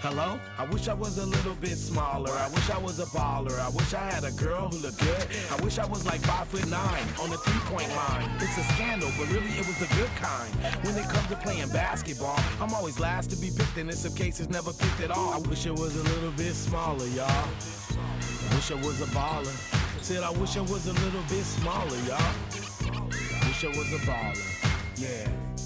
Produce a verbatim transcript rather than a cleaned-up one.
Hello? I wish I was a little bit smaller. I wish I was a baller. I wish I had a girl who looked good. I wish I was like five foot nine on the three-point line. It's a scandal, but really it was the good kind. When it comes to playing basketball, I'm always last to be picked, and in some cases never picked at all. I wish it was a little bit smaller, y'all. I wish I was a baller. Said I wish I was a little bit smaller, y'all. Wish I was a baller. Yeah.